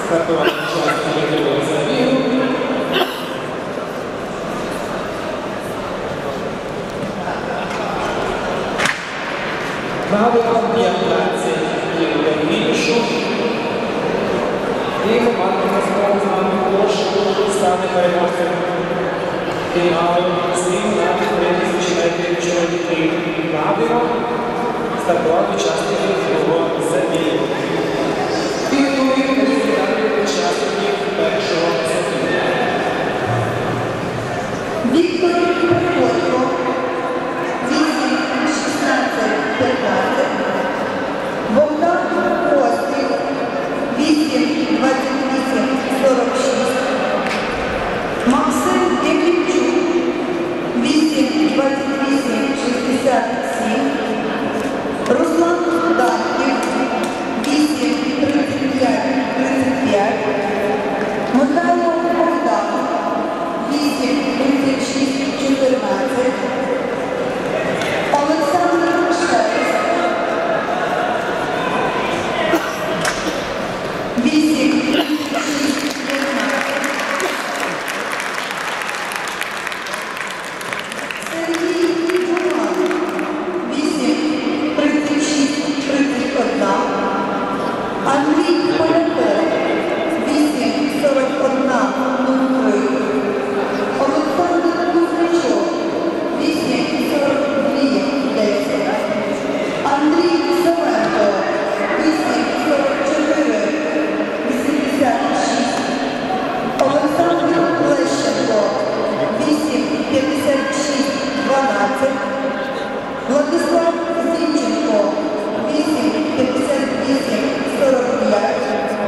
Стартувати учасники другого забігу. Нагадуємо 15 хвилин до фінішу. І команда знову з нами також стане переможцем фіналу слів на 3000 метрів чоловіків. Нагадуємо стартувати учасники другого забігу. Підготуємо результати учасників першого забігу. Віктор Приходько, 8:16:15. Богдан Костів, 8:28:46. Максим Якимчук, 8:28:67. Руслан Данків, 8:35:35. Михайло Богдан, 8:36:14. Олександр Шерсть, 8:36:15. Сергій Гурман, 8:36:31. Андрій Поляков, 8:41:03. Олександр Кузьмичов, 8:42:10. Андрій Савенко, 8:44:86. Олександр Лещенко, 8:56:12. Владислав Зінченко, 8:58:45.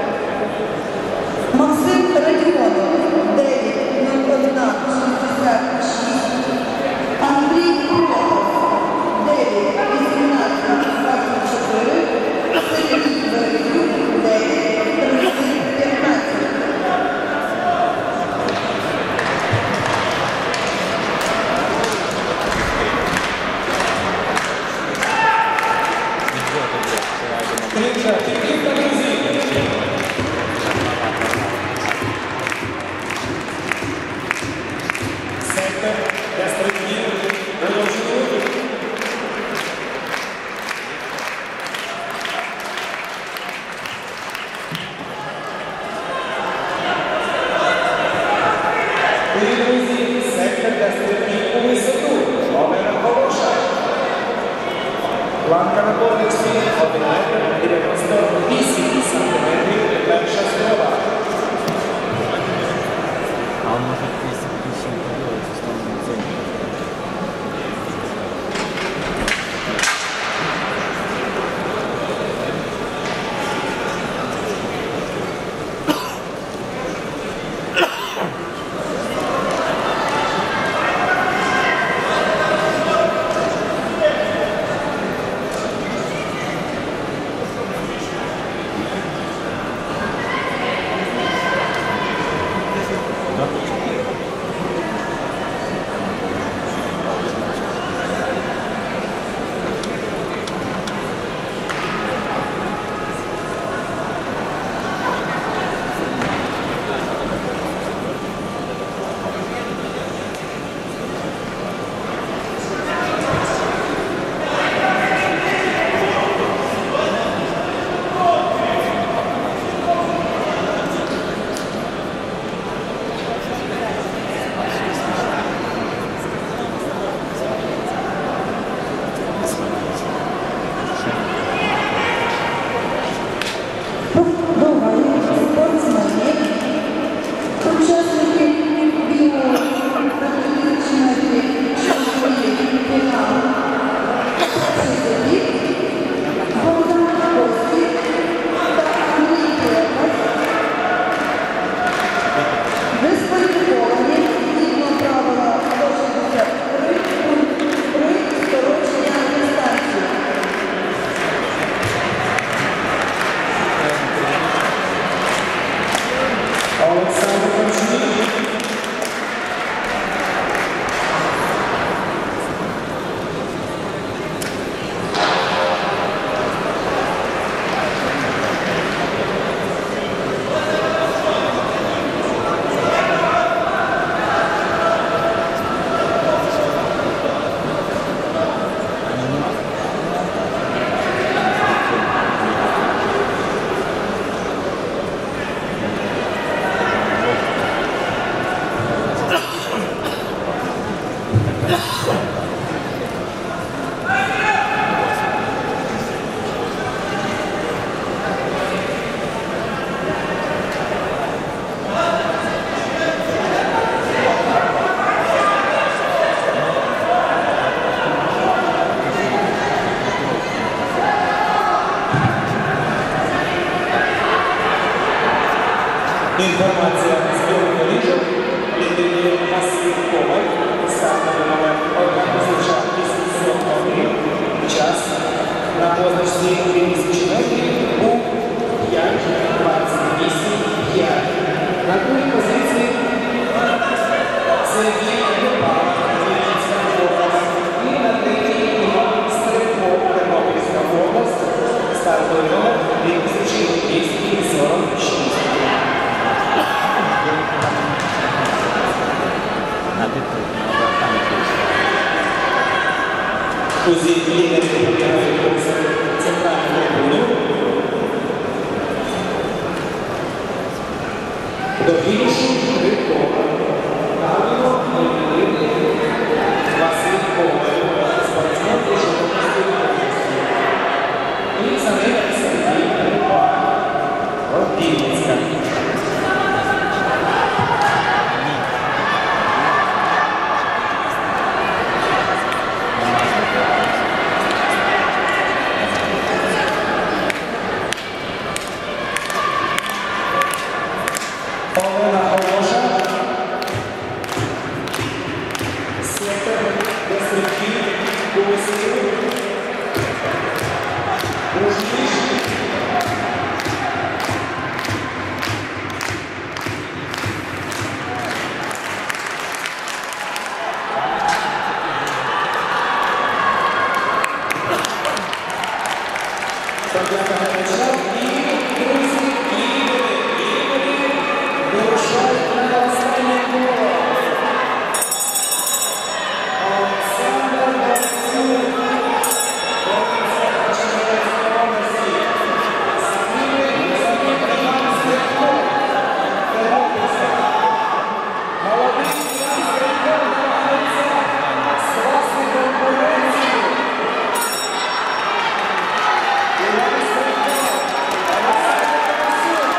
Максим Радіонов, 9:01:66. Андрій Кулаков, 9:18:24. Сергій Березюк, 9:30:15. Сектор для стрибків продовжує. Друзі, сектор для стрибків у висоту. Олена Хороша. Планка на поверсі 1,98 сантиметрів. Перша спроба. А он может 250 делать, условно, цель. Да? позначці 2000 метрів був 5:28:5. На другій позиції Сергій Любак, Хмельницька область. І на третій Іван Стрибков, Тернопільська область. Стартовий номер 2246. Così viene centrale del mondo. Do finish ritorna Davino Vasil Kovac, sportsman di Šakovskoj. I za mene se vidi Rodinecka. Олена Хороша, сектор безстрибків, Голосів, Бужніш, Садяка Галича і друзі, вирушають на останнє коло. Олександр Борисюк, Чернігівської області. Самі Іван Стрибков, Тернопільська. Молодий Іван Стрибков намагається скласти конкуренцію. Іван Стрибков, Олександр Борисюк.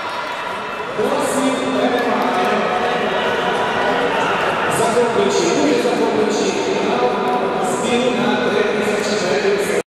Досвід перемагає. Захоплюючи